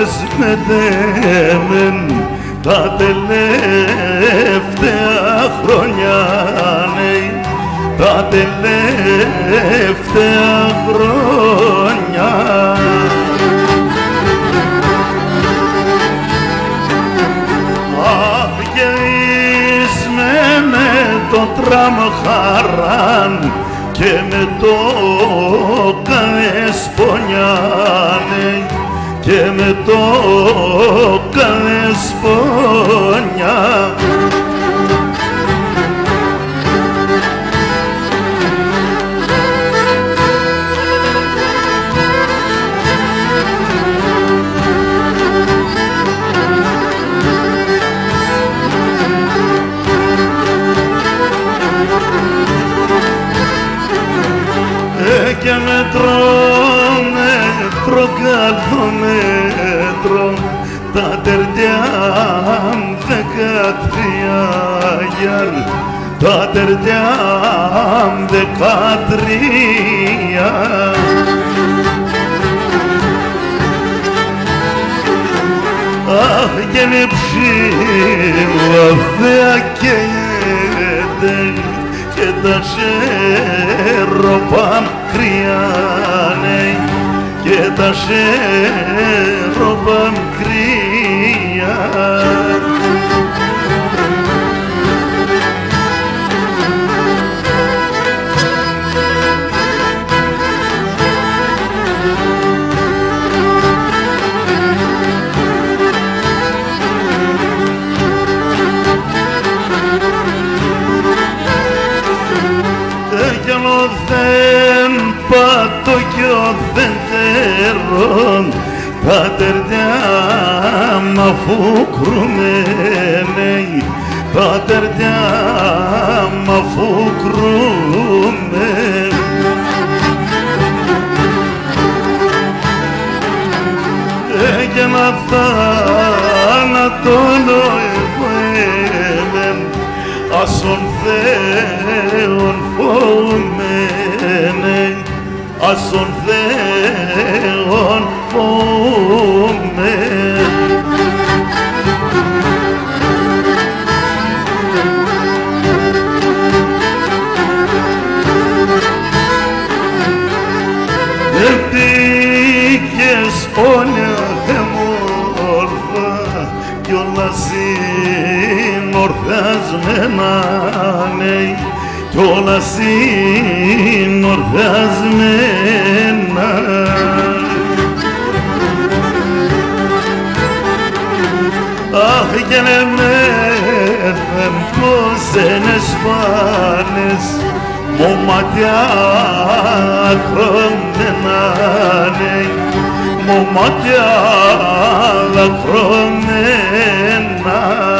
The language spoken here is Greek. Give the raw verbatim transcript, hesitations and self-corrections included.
ώρες με δέμεν τα τελευταία χρόνια, ναι, τα τελευταία χρόνια. Αχ, και με το τραμ χαράν και με το καλές πονιάνε και με το καλές πονιά. Και μέτρο, μέτρο, κάτω μέτρο, τα τερτιά δεκατρία γιαρ, τα τερτιά δεκατρία. Αχ, και με ψήμα θέα καίγεται και τα σέρωπα κρυάνε και τα σέρωπα κρυά. Δεν πάτω κι ο δεν τέρων τα τερτιά μ' αφού κρούμενε, τα τερτιά μ' αφού κρούμενε. Και να θάνατον εγώ έμεν ασον Θεόν φοβμένε, ασον Θεόν φοβμένε. Επίκες όνια εμόρφα κι όλα συνορθασμένα, ναι, κι όλα συνορθασμένα. Αχ, και ναι μέθεν πως είναι σπάνες μου ματιά δακρωμένα, ναι, μου ματιά δακρωμένα.